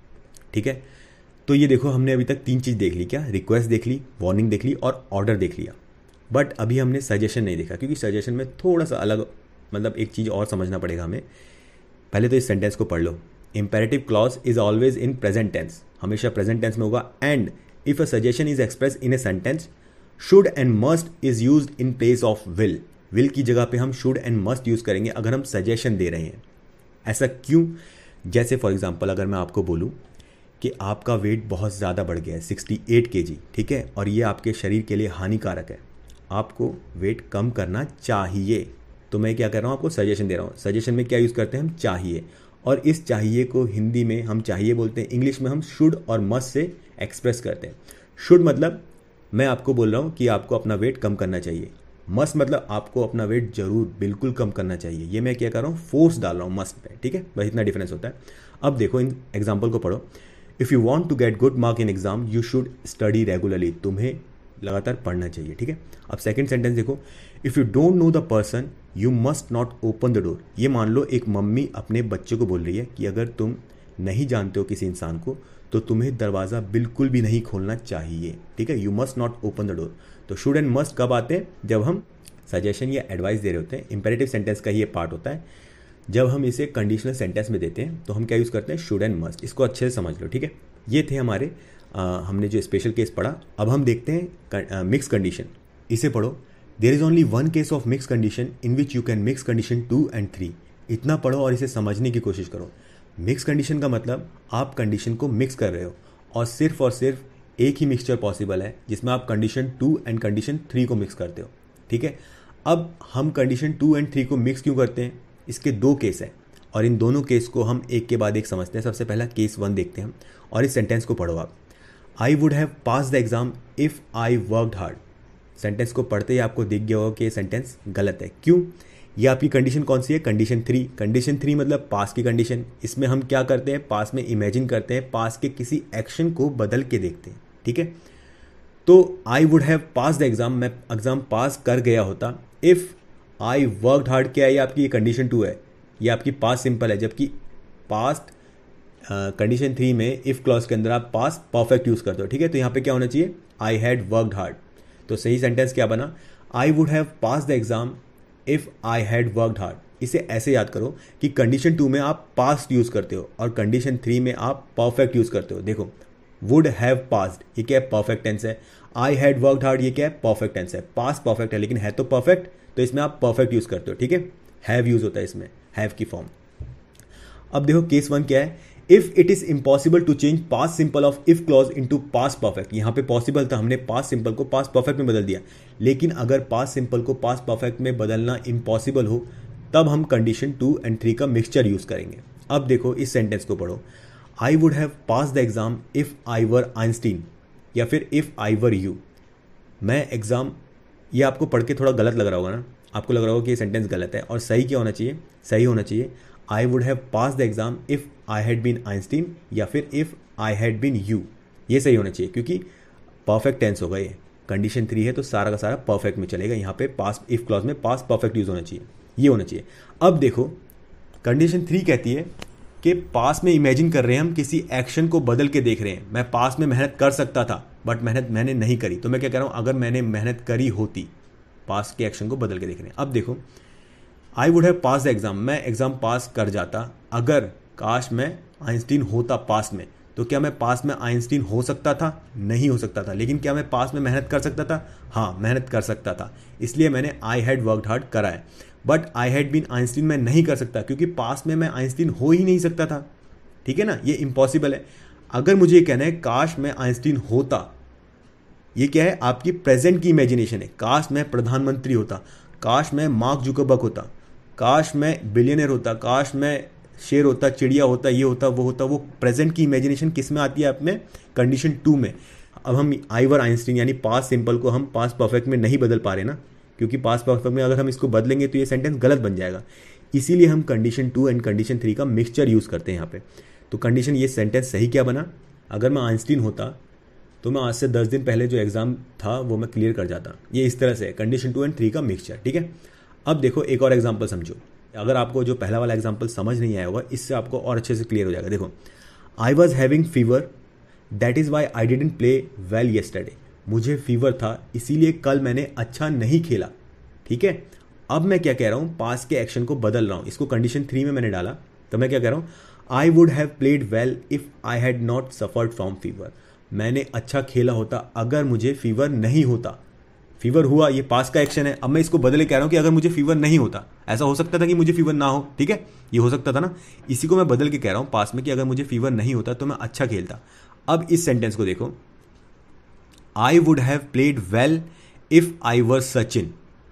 ठीक है। तो ये देखो हमने अभी तक 3 चीज़ देख ली, क्या, रिक्वेस्ट देख ली, वार्निंग देख ली और ऑर्डर देख लिया। बट अभी हमने सजेशन नहीं देखा, क्योंकि सजेशन में थोड़ा सा अलग, मतलब एक चीज़ और समझना पड़ेगा हमें। पहले तो इस सेंटेंस को पढ़ लो। Imperative clause is always in present tense, हमेशा प्रेजेंट टेंस में होगा। And if a suggestion is express in a sentence, should and must is use in place of will. Will की जगह पे हम शुड एंड मस्ट यूज़ करेंगे अगर हम सजेशन दे रहे हैं। ऐसा क्यों, जैसे फॉर एग्जांपल अगर मैं आपको बोलूं कि आपका वेट बहुत ज़्यादा बढ़ गया है 68 kg, ठीक है, और ये आपके शरीर के लिए हानिकारक है, आपको वेट कम करना चाहिए, तो मैं क्या कर रहा हूँ, आपको सजेशन दे रहा हूँ। सजेशन में क्या यूज़ करते हैं हम, चाहिए। और इस चाहिए को हिंदी में हम चाहिए बोलते हैं, इंग्लिश में हम शुड और मस्ट से एक्सप्रेस करते हैं। शुड मतलब मैं आपको बोल रहा हूँ कि आपको अपना वेट कम करना चाहिए, मस्ट मतलब आपको अपना वेट जरूर बिल्कुल कम करना चाहिए। ये मैं क्या कर रहा हूँ, फोर्स डाल रहा हूँ मस्ट पे, ठीक है, बस इतना डिफरेंस होता है। अब देखो इन एग्जाम्पल को पढ़ो। If you want to get good mark in exam you should study regularly, तुम्हें लगातार पढ़ना चाहिए, ठीक है। अब सेकंड सेंटेंस देखो, if you don't know the person you must not open the door. ये मान लो एक मम्मी अपने बच्चे को बोल रही है कि अगर तुम नहीं जानते हो किसी इंसान को तो तुम्हें दरवाज़ा बिल्कुल भी नहीं खोलना चाहिए, ठीक है, you must not open the door. तो शुड एंड मस्ट कब आते हैं, जब हम सजेशन या एडवाइस दे रहे होते हैं। इंपेरेटिव सेंटेंस का ये पार्ट होता है। जब हम इसे कंडीशनल सेंटेंस में देते हैं तो हम क्या यूज़ करते हैं, शुड एंड मस्ट। इसको अच्छे से समझ लो, ठीक है। ये थे हमारे हमने जो स्पेशल केस पढ़ा। अब हम देखते हैं मिक्स कंडीशन, इसे पढ़ो। There is only one case of mix condition in which you can mix condition 2 and 3। इतना पढ़ो और इसे समझने की कोशिश करो। मिक्स कंडीशन का मतलब आप कंडीशन को मिक्स कर रहे हो और सिर्फ एक ही मिक्सचर पॉसिबल है जिसमें आप कंडीशन 2 and कंडीशन 3 को मिक्स करते हो, ठीक है। अब हम कंडीशन 2 and 3 को मिक्स क्यों करते हैं, इसके 2 केस हैं और इन दोनों केस को हम एक के बाद एक समझते हैं। सबसे पहला केस 1 देखते हैं हम और इस सेंटेंस को पढ़ो आप। I would have pass the exam if I worked hard. Sentence को पढ़ते ही आपको दिख गया होगा कि ये सेंटेंस गलत है। क्यों, ये आपकी कंडीशन कौन सी है, कंडीशन 3। कंडीशन 3 मतलब पास की कंडीशन। इसमें हम क्या करते हैं, पास में इमेजिन करते हैं, पास के किसी एक्शन को बदल के देखते हैं, ठीक है। तो I would have pass the exam, मैं एग्जाम पास कर गया होता। इफ़ आई वर्कड हार्ड, क्या है ये आपकी कंडीशन 2 है, ये आपकी पास सिंपल है, जबकि पास्ट कंडीशन 3 में इफ़ क्लॉज के अंदर आप पास परफेक्ट यूज़ करते हो। ठीक है, तो यहाँ पे क्या होना चाहिए, आई हैड वर्कड हार्ड। तो सही सेंटेंस क्या बना, I would have pass the exam if I had worked hard. इसे ऐसे याद करो कि कंडीशन 2 में आप पास्ट यूज़ करते हो और कंडीशन 3 में आप परफेक्ट यूज़ करते हो। देखो, वुड हैव पास्ड, ये क्या है, परफेक्ट टेंस है। आई हैड वर्कड हार्ड, ये क्या है, परफेक्ट टेंस है। पास्ट परफेक्ट है लेकिन है तो परफेक्ट, तो इसमें आप परफेक्ट यूज़ करते हो। ठीक है, हैव यूज़ होता है इसमें, हैव की फॉर्म। अब देखो केस 1 क्या है, if it is impossible to change past simple of if clause into past perfect. यहां पे पॉसिबल था, हमने पास्ट सिंपल को पास्ट परफेक्ट में बदल दिया, लेकिन अगर पास्ट सिंपल को पास्ट परफेक्ट में बदलना इम्पॉसिबल हो तब हम कंडीशन 2 और 3 का मिक्सचर यूज करेंगे। अब देखो इस सेंटेंस को पढ़ो, I would have pass the exam if I were Einstein, या फिर इफ आई वर यू। मैं एग्जाम, ये आपको पढ़ के थोड़ा गलत लग रहा होगा ना, आपको लग रहा होगा कि ये सेंटेंस गलत है, और सही क्या होना चाहिए, सही होना चाहिए I would have pass the exam if I had been Einstein, या फिर if I had been you. ये सही होना चाहिए क्योंकि परफेक्ट टेंस होगा, ये कंडीशन 3 है तो सारा का सारा परफेक्ट में चलेगा। यहाँ पे पास्ट इफ क्लॉज में पास्ट परफेक्ट यूज होना चाहिए, ये होना चाहिए। अब देखो कंडीशन 3 कहती है कि पास में इमेजिन कर रहे हैं, हम किसी एक्शन को बदल के देख रहे हैं। मैं पास में मेहनत कर सकता था बट मेहनत मैंने नहीं करी, तो मैं क्या कह रहा हूँ, अगर मैंने मेहनत करी होती, पास के एक्शन को बदल के देख रहे हैं। अब देखो I would have pass the exam, मैं एग्जाम पास कर जाता अगर काश मैं आइंस्टीन होता पास में। तो क्या मैं पास में आइंस्टीन हो सकता था, नहीं हो सकता था, लेकिन क्या मैं पास में मेहनत कर सकता था, हाँ मेहनत कर सकता था, इसलिए मैंने आई हैड वर्कड हार्ड करा है। But I had been Einstein मैं नहीं कर सकता क्योंकि पास में मैं आइंस्टीन हो ही नहीं सकता था। ठीक है ना, ये इम्पॉसिबल है। अगर मुझे ये कहना है काश मैं आइंस्टीन होता, ये क्या है, आपकी प्रेजेंट की इमेजिनेशन है। काश मैं प्रधानमंत्री होता, काश मैं मार्क जुकरबर्ग होता, काश मैं बिलियनर होता, काश मैं शेर होता, चिड़िया होता, ये होता, वो होता। वो प्रेजेंट की इमेजिनेशन किस में आती है, आप में कंडीशन 2 में। अब हम आई वर आइंस्टीन यानी पास्ट सिंपल को हम पास्ट परफेक्ट में नहीं बदल पा रहे ना, क्योंकि पास्ट परफेक्ट में अगर हम इसको बदलेंगे तो ये सेंटेंस गलत बन जाएगा। इसीलिए हम कंडीशन 2 एंड कंडीशन 3 का मिक्सचर यूज़ करते हैं यहाँ पे। तो कंडीशन, ये सेंटेंस सही क्या बना, अगर मैं आइंस्टीन होता तो मैं आज से 10 दिन पहले जो एग्जाम था वो मैं क्लियर कर जाता। ये इस तरह से कंडीशन 2 एंड 3 का मिक्सचर। ठीक है, अब देखो एक और एग्जाम्पल समझो। अगर आपको जो पहला वाला एग्जाम्पल समझ नहीं आया होगा, इससे आपको और अच्छे से क्लियर हो जाएगा। देखो, I was having fever that is why I didn't play well yesterday. मुझे फीवर था इसीलिए कल मैंने अच्छा नहीं खेला। ठीक है, अब मैं क्या कह रहा हूँ, पास के एक्शन को बदल रहा हूँ, इसको कंडीशन 3 में मैंने डाला, तो मैं क्या कह रहा हूँ, I would have played well if I had not suffered from fever. मैंने अच्छा खेला होता अगर मुझे फीवर नहीं होता। फीवर हुआ, ये पास का एक्शन है। अब मैं इसको बदले कह रहा हूं कि अगर मुझे फीवर नहीं होता। ऐसा हो सकता था कि मुझे फीवर ना हो, ठीक है, ये हो सकता था ना, इसी को मैं बदल के कह रहा हूं पास में कि अगर मुझे फीवर नहीं होता तो मैं अच्छा खेलता। अब इस सेंटेंस को देखो, I would have played well if I were Sachin,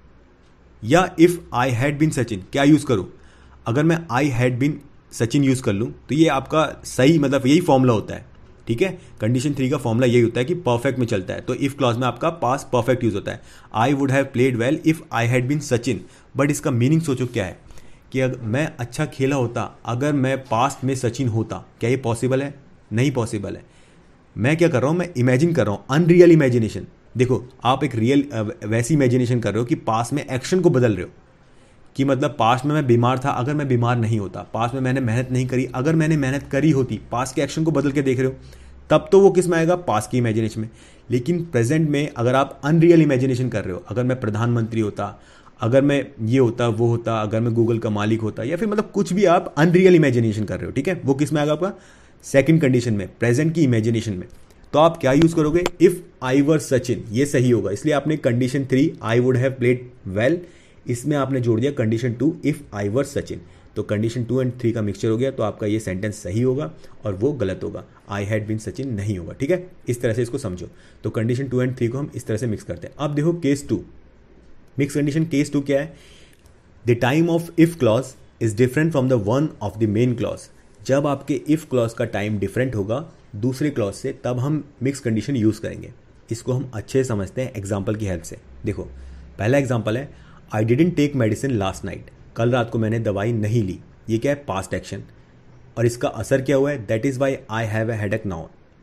या if I had been Sachin. क्या यूज करूं, अगर मैं I had been Sachin use कर लूं तो ये आपका सही, मतलब यही फॉर्मूला होता है। ठीक है, कंडीशन 3 का फॉर्मूला यही होता है कि परफेक्ट में चलता है, तो इफ क्लॉज में आपका पास परफेक्ट यूज होता है। I would have played well if I had been Sachin, but इसका मीनिंग सोचो क्या है कि अगर मैं अच्छा खेला होता अगर मैं पास्ट में सचिन होता। क्या ये पॉसिबल है, नहीं पॉसिबल है। मैं क्या कर रहा हूं, मैं इमेजिन कर रहा हूं, अनरियल इमेजिनेशन। देखो, आप एक रियल वैसी इमेजिनेशन कर रहे हो कि पास में एक्शन को बदल रहे हो, कि मतलब पास्ट में मैं बीमार था अगर मैं बीमार नहीं होता, पास्ट में मैंने मेहनत नहीं करी अगर मैंने मेहनत करी होती। पास्ट के एक्शन को बदल के देख रहे हो, तब तो वो किस में आएगा, पास्ट की इमेजिनेशन में। लेकिन प्रेजेंट में अगर आप अनरियल इमेजिनेशन कर रहे हो, अगर मैं प्रधानमंत्री होता, अगर मैं ये होता, वो होता, अगर मैं गूगल का मालिक होता, या फिर मतलब कुछ भी आप अनरियल इमेजिनेशन कर रहे हो, ठीक है, वो किस में आएगा, आपका सेकंड कंडीशन में, प्रेजेंट की इमेजिनेशन में। तो आप क्या यूज करोगे, इफ आई वर सचिन, ये सही होगा। इसलिए आपने condition 3 I would have played well, इसमें आपने जोड़ दिया condition 2 if I were Sachin. तो कंडीशन 2 एंड 3 का मिक्सचर हो गया, तो आपका ये सेंटेंस सही होगा और वो गलत होगा, आई हैड बीन सचिन नहीं होगा। ठीक है, इस तरह से इसको समझो। तो कंडीशन 2 एंड 3 को हम इस तरह से मिक्स करते हैं। अब देखो केस 2, मिक्स कंडीशन केस 2 क्या है, the time of if clause is different from the one of the main clause. जब आपके इफ क्लॉज का टाइम डिफरेंट होगा दूसरे क्लॉज से, तब हम मिक्स कंडीशन यूज करेंगे। इसको हम अच्छे समझते हैं एग्जाम्पल की हेल्प से। देखो, पहला एग्जाम्पल है, I didn't take medicine last night. कल रात को मैंने दवाई नहीं ली। ये क्या है, पास्ट एक्शन, और इसका असर क्या हुआ है, that is why I have a headache now.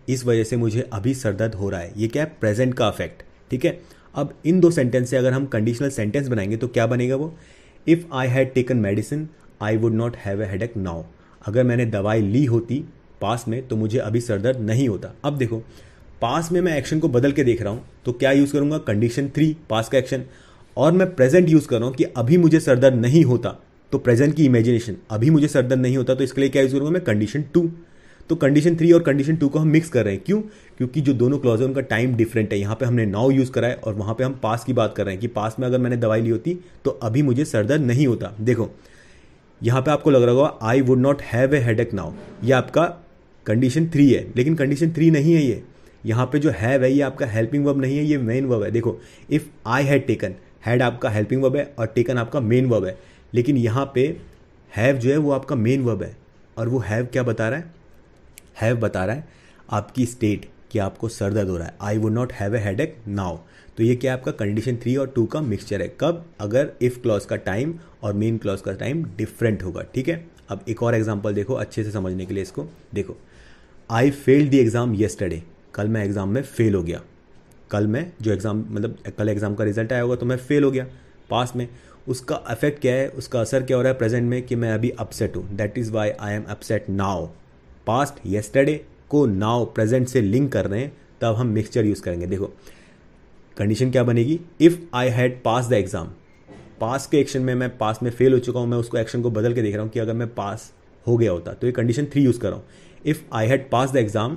इस वजह से मुझे अभी सर दर्द हो रहा है। ये क्या है? प्रेजेंट का अफेक्ट। ठीक है, अब इन दो सेंटेंस से अगर हम कंडीशनल सेंटेंस बनाएंगे तो क्या बनेगा वो? If I had taken medicine I would not have a headache now. अगर मैंने दवाई ली होती पास में तो मुझे अभी सर दर्द नहीं होता। अब देखो, पास में मैं एक्शन को बदल के देख रहा हूँ तो क्या यूज़ करूँगा? कंडीशन 3 पास का एक्शन। और मैं प्रेजेंट यूज़ कर रहा हूँ कि अभी मुझे सर दर्द नहीं होता, तो प्रेजेंट की इमेजिनेशन, अभी मुझे सर दर्द नहीं होता, तो इसके लिए क्या यूज़ करूँगा मैं? कंडीशन 2। तो कंडीशन 3 और कंडीशन 2 को हम मिक्स कर रहे हैं। क्यों? क्योंकि जो दोनों क्लॉज है उनका टाइम डिफरेंट है। यहाँ पे हमने नाउ यूज़ करा है और वहाँ पे हम पास की बात कर रहे हैं कि पास में अगर मैंने दवाई ली होती तो अभी मुझे सर दर्द नहीं होता। देखो, यहाँ पे आपको लग रहा होगा I would not have a headache now, ये आपका कंडीशन 3 है, लेकिन कंडीशन 3 नहीं है ये। यहाँ पे जो हैव है ये आपका हेल्पिंग वर्ब नहीं है, ये मेन वर्ब है। देखो, if I had taken, had आपका हेल्पिंग वर्ब है और टेकन आपका मेन वर्ब है, लेकिन यहाँ पे हैव जो है वो आपका मेन वर्ब है। और वो हैव क्या बता रहा है? हैव बता रहा है आपकी स्टेट कि आपको सर दर्द हो रहा है। I would not have a headache now. तो ये क्या है? आपका कंडीशन 3 और 2 का मिक्सचर है। कब? अगर इफ़ क्लॉज का टाइम और मेन क्लॉज का टाइम डिफरेंट होगा। ठीक है, अब एक और एग्जांपल देखो अच्छे से समझने के लिए इसको। देखो, I failed the exam yesterday, कल मैं एग्ज़ाम में फेल हो गया। कल मैं जो एग्ज़ाम मतलब कल एग्ज़ाम का रिजल्ट आया होगा तो मैं फेल हो गया पास में। उसका इफेक्ट क्या है? उसका असर क्या हो रहा है प्रेजेंट में? कि मैं अभी अपसेट हूँ। That is why I am upset now. Past yesterday को नाउ प्रेजेंट से लिंक कर रहे हैं, तब हम मिक्सचर यूज़ करेंगे। देखो, कंडीशन क्या बनेगी? If I had pass the exam, pass के एक्शन में मैं पास में फेल हो चुका हूँ, मैं उसको एक्शन को बदल के देख रहा हूँ कि अगर मैं पास हो गया होता, तो ये कंडीशन 3 यूज़ कर रहा हूँ। If I had pass the exam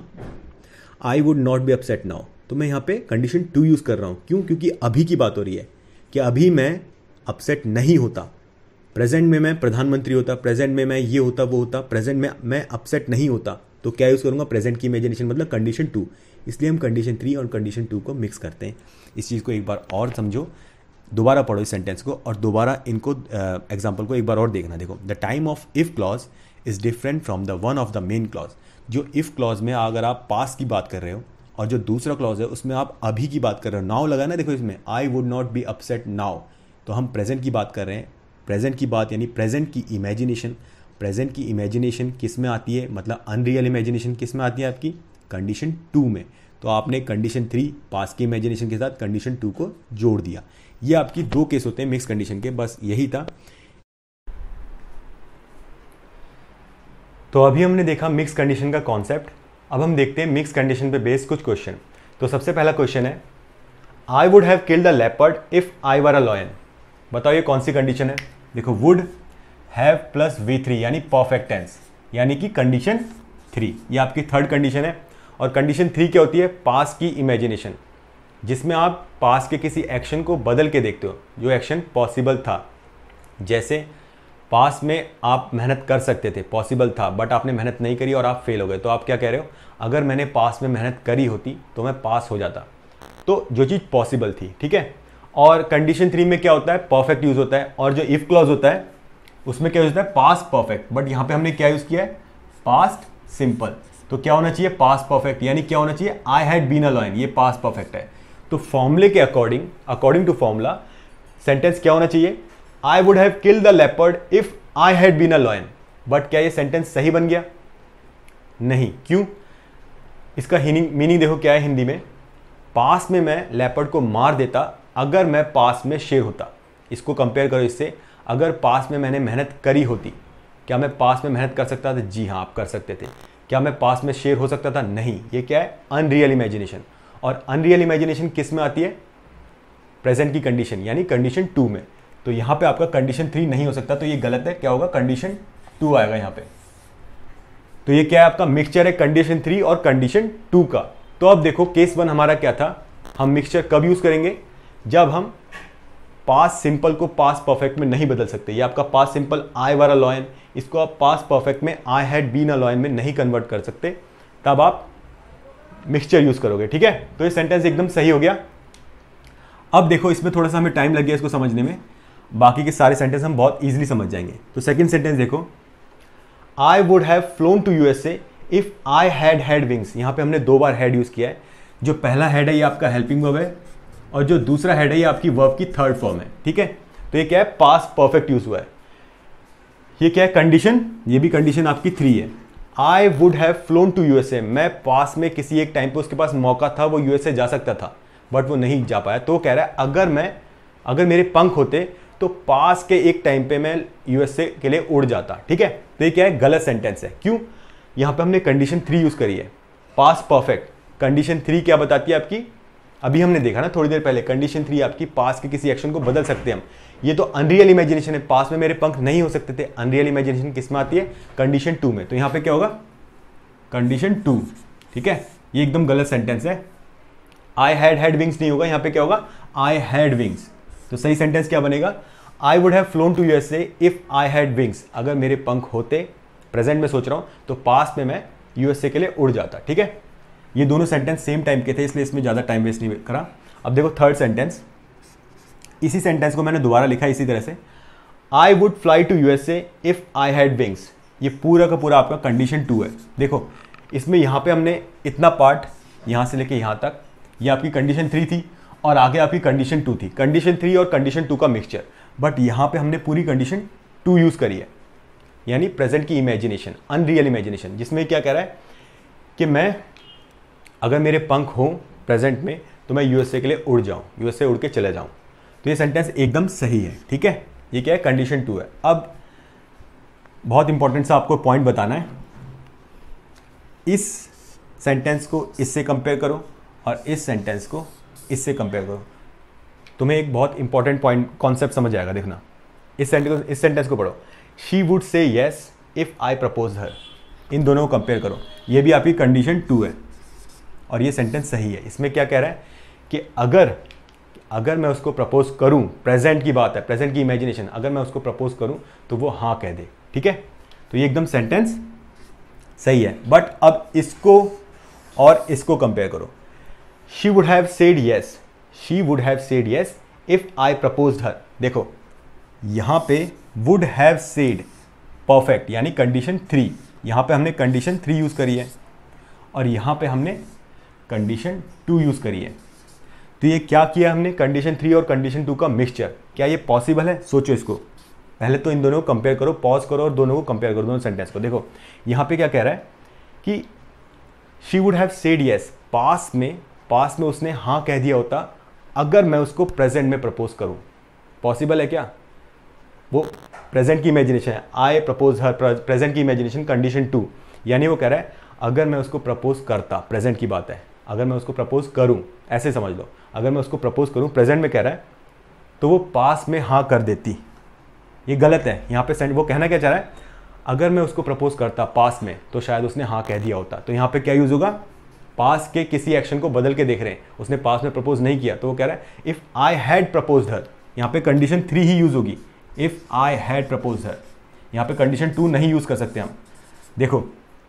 I would not be upset now, तो मैं यहाँ पे कंडीशन 2 यूज़ कर रहा हूँ। क्यों? क्योंकि अभी की बात हो रही है कि अभी मैं अपसेट नहीं होता। प्रेजेंट में मैं प्रधानमंत्री होता, प्रेजेंट में मैं ये होता वो होता, प्रेजेंट में मैं अपसेट नहीं होता, तो क्या यूज़ करूँगा? प्रेजेंट की इमेजिनेशन, मतलब कंडीशन 2। इसलिए हम कंडीशन 3 और कंडीशन 2 को मिक्स करते हैं। इस चीज़ को एक बार और समझो, दोबारा पढ़ो इस सेंटेंस को और दोबारा इनको एग्जाम्पल को एक बार और देखना। देखो, the time of if clause is different from the one of the main clause. जो इफ़ क्लॉज में अगर आप पास की बात कर रहे हो और जो दूसरा क्लॉज है उसमें आप अभी की बात कर रहे हो, नाउ लगा ना। देखो, इसमें I would not be upset now, तो हम प्रेजेंट की बात कर रहे हैं। प्रेजेंट की बात यानी प्रेजेंट की इमेजिनेशन। प्रेजेंट की इमेजिनेशन किस में आती है? मतलब अनरियल इमेजिनेशन किस में आती है? आपकी कंडीशन 2 में। तो आपने कंडीशन 3 पास की इमेजिनेशन के साथ कंडीशन 2 को जोड़ दिया। ये आपकी 2 केस होते हैं मिक्स कंडीशन के, बस यही था। तो अभी हमने देखा मिक्स कंडीशन का कॉन्सेप्ट। अब हम देखते हैं मिक्स कंडीशन पे बेस्ड कुछ क्वेश्चन। तो सबसे पहला क्वेश्चन है, I would have killed the leopard if I were a lion. बताओ ये कौन सी कंडीशन है? देखो, वुड हैव प्लस V3 यानी परफेक्ट टेंस, यानी कि कंडीशन 3, ये आपकी थर्ड कंडीशन है। और कंडीशन 3 क्या होती है? पास की इमेजिनेशन, जिसमें आप पास के किसी एक्शन को बदल के देखते हो जो एक्शन पॉसिबल था। जैसे पास में आप मेहनत कर सकते थे, पॉसिबल था, बट आपने मेहनत नहीं करी और आप फेल हो गए। तो आप क्या कह रहे हो? अगर मैंने पास में मेहनत करी होती तो मैं पास हो जाता। तो जो चीज़ पॉसिबल थी, ठीक है। और कंडीशन 3 में क्या होता है? परफेक्ट यूज होता है। और जो इफ क्लॉज होता है उसमें क्या यूज होता है? Past perfect. बट यहाँ पे हमने क्या यूज किया है? Past simple. तो क्या होना चाहिए? पास्ट परफेक्ट, यानी क्या होना चाहिए? I had been a lion, ये पास्ट परफेक्ट है। तो फॉर्मूले के अकॉर्डिंग टू फॉर्मूला सेंटेंस क्या होना चाहिए? I would have killed the leopard if I had been a lion. But क्या ये सेंटेंस सही बन गया? नहीं। क्यों? इसका मीनिंग देखो क्या है हिंदी में। पास में मैं लेपर्ड को मार देता अगर मैं पास में शेर होता। इसको कंपेयर करो इससे, अगर पास में मैंने मेहनत करी होती, क्या मैं पास में मेहनत कर सकता था? जी हाँ, आप कर सकते थे। क्या मैं पास में शेर हो सकता था? नहीं। ये क्या है? Unreal imagination. और अनरियल इमेजिनेशन किस में आती है? प्रेजेंट की कंडीशन, यानी कंडीशन 2 में। तो यहाँ पे आपका कंडीशन 3 नहीं हो सकता, तो ये गलत है। क्या होगा? कंडीशन 2 आएगा यहाँ पे। तो ये क्या है? आपका मिक्सचर है कंडीशन 3 और कंडीशन 2 का। तो अब देखो, केस 1 हमारा क्या था? हम मिक्सचर कब यूज करेंगे? जब हम पास सिंपल को पास परफेक्ट में नहीं बदल सकते। ये आपका पास simple I were a lion, इसको आप पास परफेक्ट में I had been a lion में नहीं कन्वर्ट कर सकते, तब आप मिक्सचर यूज करोगे, ठीक है। तो ये सेंटेंस एकदम सही हो गया। अब देखो, इसमें थोड़ा सा हमें टाइम लग गया इसको समझने में, बाकी के सारे सेंटेंस हम बहुत ईजिली समझ जाएंगे। तो सेकेंड सेंटेंस देखो, I would have flown to USA if I had wings. यहाँ पे हमने 2 बार हैड यूज किया है। जो पहला हैड है ये आपका हेल्पिंग वर्ब है, और जो दूसरा हेड है ये आपकी वर्ब की थर्ड फॉर्म है, ठीक है। तो ये क्या है? पास्ट परफेक्ट यूज हुआ है। ये क्या है? कंडीशन। ये भी कंडीशन आपकी 3 है। I would have flown to USA, मैं पास में किसी एक टाइम पे उसके पास मौका था, वो यूएसए जा सकता था बट वो नहीं जा पाया। तो कह रहा है अगर मेरे पंख होते तो पास के एक टाइम पे मैं यूएसए के लिए उड़ जाता। ठीक है, तो ये क्या है, गलत सेंटेंस है। क्यों? यहां पे हमने कंडीशन 3 यूज करी है, पास परफेक्ट। कंडीशन 3 क्या बताती है आपकी? अभी हमने देखा ना थोड़ी देर पहले, कंडीशन 3 आपकी पास के किसी एक्शन को बदल सकते हैं हम। ये तो अनरियल इमेजिनेशन है, पास में मेरे पंख नहीं हो सकते थे। अनरियल इमेजिनेशन किस में आती है? कंडीशन 2 में। तो यहां पे क्या होगा? कंडीशन 2। ठीक है, ये एकदम गलत सेंटेंस है। आई हैड विंग्स नहीं होगा, यहां पे क्या होगा? I had wings. तो सही सेंटेंस क्या बनेगा? I would have flown to USA if I had wings, अगर मेरे पंख होते, प्रेजेंट में सोच रहा हूं, तो पास में मैं यूएसए के लिए उड़ जाता। ठीक है, ये दोनों सेंटेंस सेम टाइम के थे, इसलिए इसमें ज़्यादा टाइम वेस्ट नहीं करा। अब देखो थर्ड सेंटेंस, इसी सेंटेंस को मैंने दोबारा लिखा इसी तरह से, I would fly to USA if I had wings. ये पूरा का पूरा आपका कंडीशन 2 है। देखो इसमें यहाँ पे हमने इतना पार्ट यहाँ से लेके यहाँ तक, ये आपकी कंडीशन 3 थी और आगे आपकी कंडीशन 2 थी। कंडीशन 3 और कंडीशन 2 का मिक्सचर, बट यहाँ पे हमने पूरी कंडीशन 2 यूज़ करी है, यानी प्रेजेंट की इमेजिनेशन, अनरियल इमेजिनेशन, जिसमें क्या कह रहा है कि मैं अगर मेरे पंख हों प्रेजेंट में तो मैं यूएसए के लिए उड़ जाऊं, यूएसए उड़ के चले जाऊं। तो ये सेंटेंस एकदम सही है। ठीक है, ये क्या है? कंडीशन 2 है। अब बहुत इंपॉर्टेंट सा आपको पॉइंट बताना है, इस सेंटेंस को इससे कंपेयर करो और इस सेंटेंस को इससे कंपेयर करो, तुम्हें एक बहुत इंपॉर्टेंट पॉइंट कॉन्सेप्ट समझ आएगा। देखना, इस सेंटेंस को पढ़ो, she would say yes if I propose her. इन दोनों को कंपेयर करो, ये भी आपकी कंडीशन 2 है और ये सेंटेंस सही है। इसमें क्या कह रहा है कि अगर मैं उसको प्रपोज करूं, प्रेजेंट की बात है, प्रेजेंट की इमेजिनेशन, अगर मैं उसको प्रपोज करूं तो वो हाँ कह दे। ठीक है, तो ये एकदम सेंटेंस सही है। बट अब इसको और इसको कंपेयर करो, she would have said yes, she would have said yes if I proposed her. देखो यहां पे वुड हैव सेड परफेक्ट, यानी कंडीशन 3, यहां पे हमने कंडीशन 3 यूज करी है और यहां पे हमने कंडीशन 2 यूज करी है। तो ये क्या किया हमने? कंडीशन 3 और कंडीशन 2 का मिक्सचर। क्या ये पॉसिबल है? सोचो इसको, पहले तो इन दोनों को कंपेयर करो, पॉज करो और दोनों को कंपेयर करो, दोनों सेंटेंस को। देखो यहां पे क्या कह रहा है कि she would have said yes, past में उसने हाँ कह दिया होता अगर मैं उसको प्रेजेंट में प्रपोज करूं। पॉसिबल है क्या? वो प्रेजेंट की इमेजिनेशन है, आई प्रपोज हर, प्रेजेंट की इमेजिनेशन कंडीशन 2, यानी वो कह रहा है अगर मैं उसको प्रपोज करता, प्रेजेंट की बात है, अगर मैं उसको प्रपोज करूं, ऐसे समझ लो, अगर मैं उसको प्रपोज करूं, प्रेजेंट में कह रहा है, तो वो पास में हाँ कर देती। ये गलत है। यहाँ पे वो कहना क्या चाह रहा है? अगर मैं उसको प्रपोज करता पास में तो शायद उसने हाँ कह दिया होता। तो यहाँ पे क्या यूज होगा? पास के किसी एक्शन को बदल के देख रहे हैं, उसने पास में प्रपोज नहीं किया, तो वो कह रहा है if I had proposed her. यहाँ पे कंडीशन 3 ही यूज होगी, if I had proposed her. यहाँ पे कंडीशन 2 नहीं यूज कर सकते हम। देखो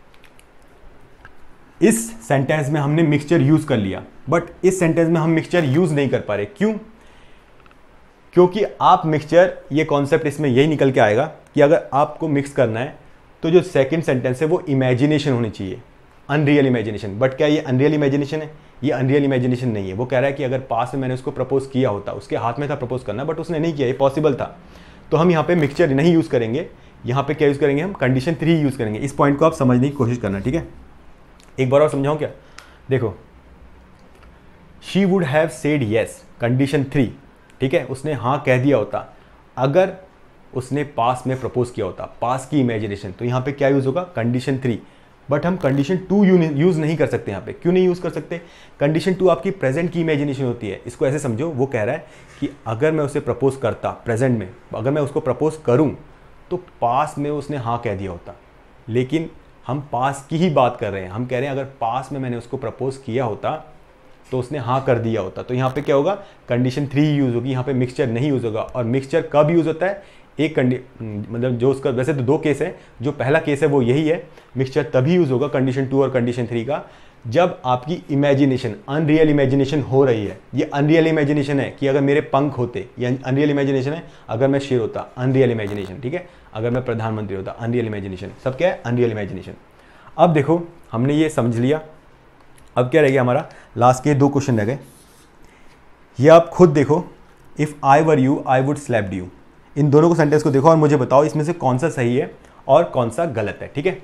इस सेंटेंस में हमने मिक्सचर यूज कर लिया, बट इस सेंटेंस में हम मिक्सचर यूज नहीं कर पा रहे। क्यों? क्योंकि आप मिक्सचर, ये कॉन्सेप्ट इसमें यही निकल के आएगा कि अगर आपको मिक्स करना है तो जो सेकंड सेंटेंस है वो इमेजिनेशन होनी चाहिए, अनरियल इमेजिनेशन। बट क्या ये अनरियल इमेजिनेशन है? ये अनरियल इमेजिनेशन नहीं है। वो कह रहा है कि अगर पास में मैंने उसको प्रपोज किया होता, उसके हाथ में था प्रपोज करना, बट उसने नहीं किया, ये पॉसिबल था, तो हम यहाँ पे मिक्सचर नहीं यूज करेंगे। यहाँ पे क्या यूज करेंगे? हम कंडीशन 3 यूज करेंगे। इस पॉइंट को आप समझने की कोशिश करना, ठीक है? एक बार और समझाऊं क्या? देखो she would have said yes, condition 3, ठीक है, उसने हाँ कह दिया होता अगर उसने पास में प्रपोज किया होता, पास की इमेजिनेशन। तो यहाँ पे क्या यूज होगा? कंडीशन 3। बट हम कंडीशन 2 यूज नहीं कर सकते। यहाँ पे क्यों नहीं यूज कर सकते? कंडीशन 2 आपकी प्रेजेंट की इमेजिनेशन होती है। इसको ऐसे समझो, वो कह रहा है कि अगर मैं उसे प्रपोज करता प्रेजेंट में, अगर मैं उसको प्रपोज करूं तो पास में उसने हाँ कह दिया होता। लेकिन हम पास की ही बात कर रहे हैं, हम कह रहे हैं अगर पास में मैंने उसको प्रपोज किया होता तो उसने हाँ कर दिया होता। तो यहाँ पे क्या होगा? कंडीशन 3 यूज होगी, यहाँ पे मिक्सचर नहीं यूज होगा। और मिक्सचर कब यूज होता है? एक मतलब जो उसका, वैसे तो 2 केस है, जो पहला केस है वो यही है, मिक्सचर तभी यूज होगा कंडीशन 2 और कंडीशन 3 का, जब आपकी इमेजिनेशन, अनरियल इमेजिनेशन हो रही है। ये अनरियल इमेजिनेशन है कि अगर मेरे पंख होते, या अनरियल इमेजिनेशन है अगर मैं शेर होता, अनरियल इमेजिनेशन, ठीक है, अगर मैं प्रधानमंत्री होता, अनरियल इमेजिनेशन। सब क्या है? Unreal imagination. अब देखो हमने ये समझ लिया, अब क्या रह गया हमारा? लास्ट के 2 क्वेश्चन रह गए। ये आप खुद देखो, if I were you I would slapped you. इन दोनों को सेंटेंस को देखो और मुझे बताओ इसमें से कौन सा सही है और कौन सा गलत है, ठीक है?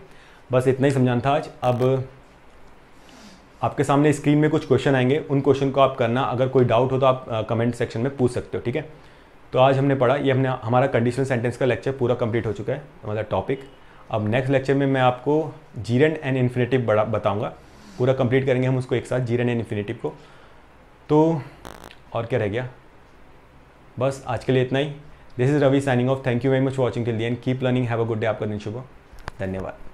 बस इतना ही समझाना था आज। अब आपके सामने स्क्रीन में कुछ क्वेश्चन आएंगे, उन क्वेश्चन को आप करना, अगर कोई डाउट हो तो आप कमेंट सेक्शन में पूछ सकते हो, ठीक है। तो आज हमने पढ़ा, ये हमने हमारा कंडीशनल सेंटेंस का लेक्चर पूरा कंप्लीट हो चुका है, मतलब टॉपिक। अब नेक्स्ट लेक्चर में मैं आपको जीरेंड एंड इन्फिनेटिव बताऊंगा, पूरा कंप्लीट करेंगे हम उसको एक साथ, जीरेंड एंड इन्फिनेटिव को। तो और क्या रह गया, बस आज के लिए इतना ही। This is Ravi signing off. Thank you very much for watching till the end. Keep learning, have a good day. आपका दिन शुभ हो। धन्यवाद।